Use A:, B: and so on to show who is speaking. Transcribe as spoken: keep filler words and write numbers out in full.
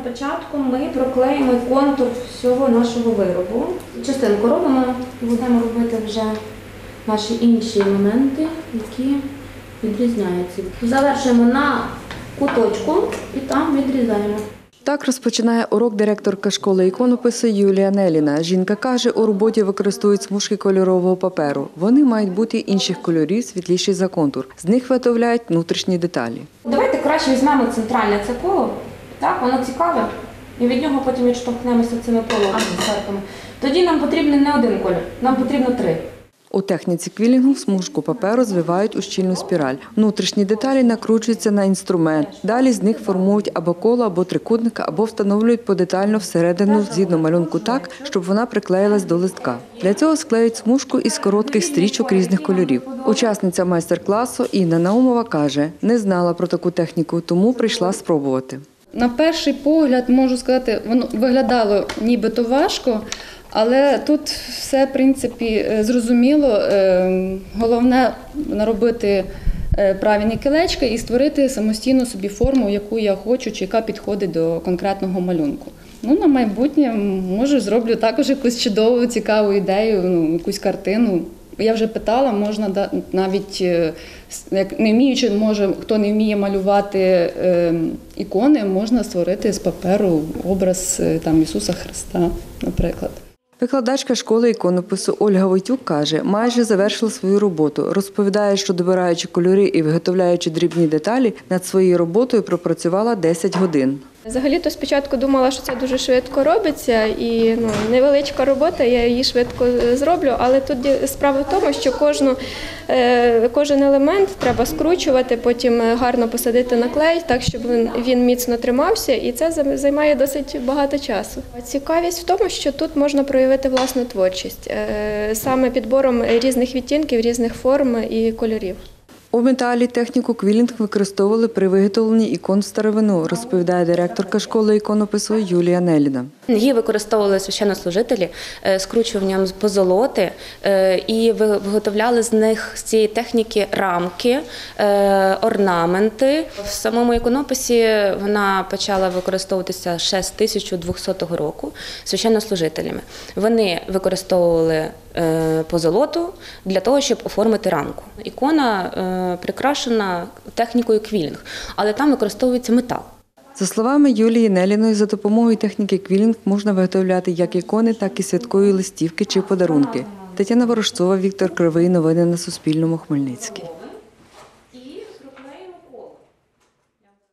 A: початку ми проклеїмо контур всього нашого виробу. Частинку робимо і будемо робити вже наші інші елементи, які відрізняються. Завершуємо на куточку і там відрізаємо.
B: Так розпочинає урок директорка школи іконопису Юлія Неліна. Жінка каже, у роботі використовують смужки кольорового паперу. Вони мають бути інших кольорів, світліші за контур. З них виготовляють внутрішні деталі.
A: Давайте краще візьмемо центральне це коло, так, воно цікаве, і від нього потім відштовхнемося цими полосками. Тоді нам потрібен не один колір, нам потрібно три.
B: У техніці квілінгу смужку паперу звивають у щільну спіраль. Внутрішні деталі накручуються на інструмент. Далі з них формують або коло, або трикутник, або встановлюють подетально всередину згідно малюнку так, щоб вона приклеїлась до листка. Для цього склеюють смужку із коротких стрічок різних кольорів. Учасниця майстер-класу Інна Наумова каже, не знала про таку техніку, тому прийшла спробувати.
C: На перший погляд, можу сказати, воно виглядало нібито важко, але тут все, в принципі, зрозуміло. Головне – наробити правильні кілечки і створити самостійно собі форму, яку я хочу, чи яка підходить до конкретного малюнку. Ну, на майбутнє, може, зроблю також якусь чудову, цікаву ідею, ну, якусь картину. Я вже питала, можна навіть, як не вміючи, може, хто не вміє малювати е, ікони, можна створити з паперу образ там, Ісуса Христа, наприклад.
B: Викладачка школи іконопису Ольга Войтюк каже, майже завершила свою роботу. Розповідає, що добираючи кольори і виготовляючи дрібні деталі, над своєю роботою пропрацювала десять годин.
D: Взагалі-то спочатку думала, що це дуже швидко робиться і ну, невеличка робота, я її швидко зроблю, але тут справа в тому, що кожну, е, кожен елемент треба скручувати, потім гарно посадити на клей, так щоб він, він міцно тримався, і це займає досить багато часу. Цікавість в тому, що тут можна проявити власну творчість, е, саме підбором різних відтінків, різних форм і кольорів.
B: У металі техніку квілінг використовували при виготовленні ікон в старовину, розповідає директорка школи іконопису Юлія Неліна.
E: Її використовували священнослужителі скручуванням з позолоти і виготовляли з них, з цієї техніки, рамки, орнаменти. В самому іконописі вона почала використовуватися ще з тисяча двохсотого року священнослужителями. Вони використовували позолоту для того, щоб оформити рамку. Ікона прикрашена технікою квілінг, але там використовується метал.
B: За словами Юлії Неліної, за допомогою техніки квілінг можна виготовляти як ікони, так і святкові листівки чи подарунки. Тетяна Ворожцова, Віктор Кривий. Новини на Суспільному. Хмельницький.